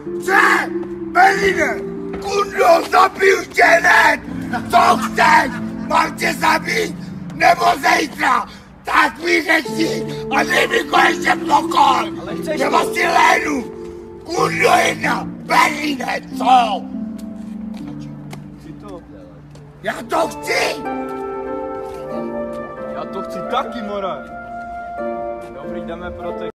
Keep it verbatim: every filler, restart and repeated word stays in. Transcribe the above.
Co? Berlíne! Kundo, zabiju tě hned! Co chceš? Mám tě zabít? Nebo zítra? Tak mi řekni a dej mi konečně pokoj! Nebo si lénu! Kundo jedna! Berlíne, co? Já to chci! Já to chci taky, more! Dobrý, jdeme pro ty.